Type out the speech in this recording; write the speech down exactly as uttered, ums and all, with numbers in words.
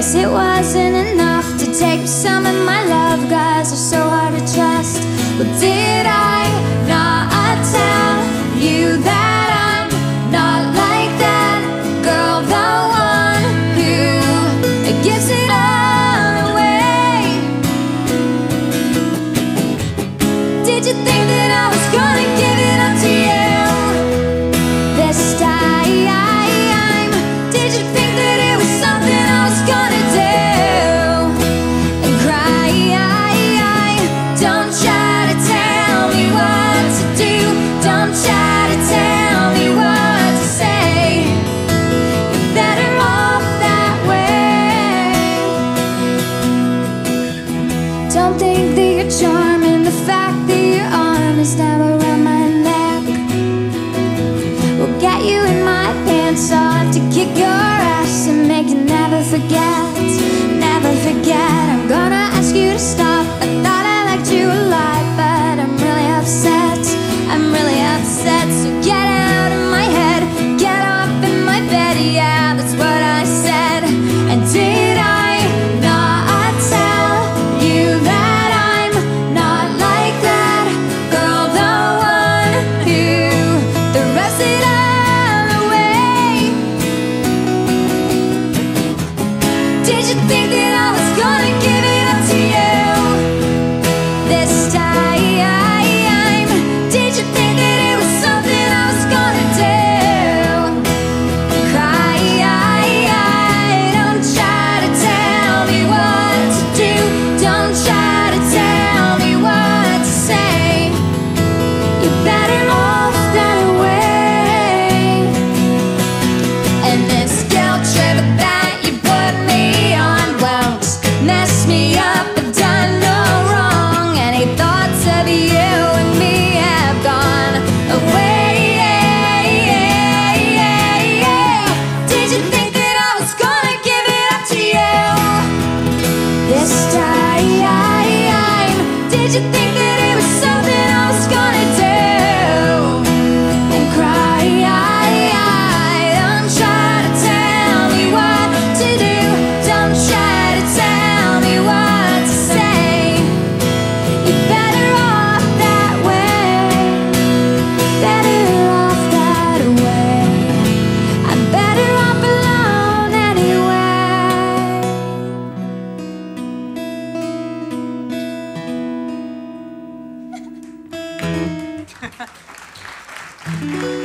Guess it wasn't enough to take some of my love. Guys are so hard to trust. Well, did I not tell you that I'm not like that girl, the one who gives it all away? Did you think that I was gonna give it up to you this time? Did you think that it was something I was gonna do and cry? Don't try to tell me what to do. Don't try to tell me what to say. You're better off that way. Don't think that you're charming. The fact that your arm is now around my neck will get you in my pants. I'll have to kick your ass and make you never forget, never forget. I'm gonna ask you to stop. I thought I liked you a lot, but I'm really upset. I'm really upset. So get out of my head, get up in my bed. Yeah, that's what I said. And did I not tell you that I'm not like that girl, the one who the rest it all away? Did you think that I was gonna give it up to you this time? Did you think that it was something I was gonna do? Cry. Don't try to tell me what to do. Don't try to tell me what to say. You're better off that way. And this guilt trip that you put me on won't mess me up. I've done no wrong. Any thoughts of you and me have gone away. Did you think that I was gonna give it up to you this time? Did you think that it was something I was gonna do and cry? Don't try to tell me what to do. Don't try to tell me what to say. You're better off that way. Better off that way. I'm better off alone anyway.